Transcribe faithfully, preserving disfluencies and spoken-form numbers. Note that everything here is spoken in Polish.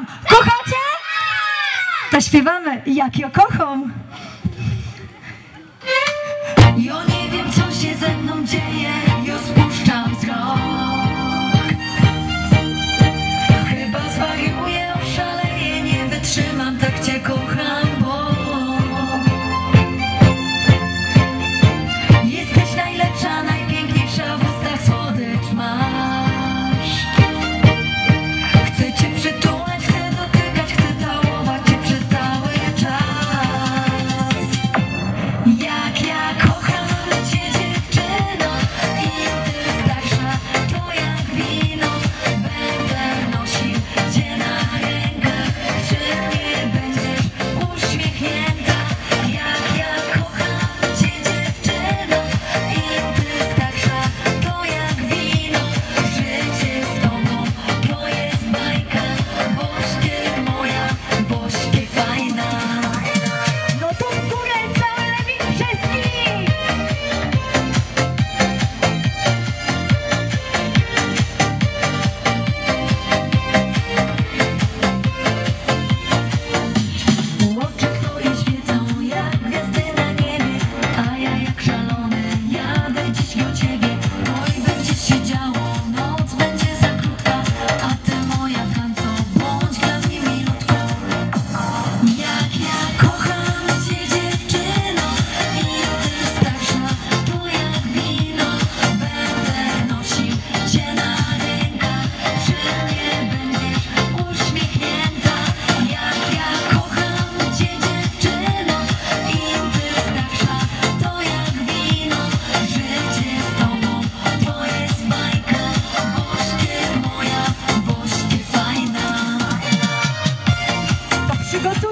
kocham. Kochacie? To śpiewamy, jak ja kocham. Ja nie wiem, co się ze mną dzieje, ja spuszczam wzrok. Chyba zwariuję, oszaleję, nie wytrzymam, tak cię kocham, bo jesteś najlepsza, najpiękniejsza, w ustach słodycz masz. Chcę cię przytulać, chcę dotykać, chcę całować cię przez cały czas. Jak ja kocham cię, dziewczyno, i ty starsza, to jak wino. Będę nosił cię na rękach, przy mnie będziesz uśmiechnięta. Jak ja kocham cię, dziewczyno, i ty starsza, to jak wino. Życie z tobą to jest bajka, bożkie moja, bożkie fajna. No to w górę cały Lewin Brzeski! Oczy twoje świecą jak gwiazdy na niebie, a ja jak szalony jadę dziś do ciebie. Oj, będzie się działo, noc będzie za krótka, a ty moja Franco, bądź dla mnie milutko. Jak ja kocham cię, dziewczyno, i ty starsza, to jak wino. Będę nosił cię na rękach, przy mnie będziesz uśmiechnięta. Jak ja kocham cię, dziewczyno, i ty starsza, to jak wino. Życie z tobą to jest bajka, bożkie moja, bożkie fajna. To przygotuj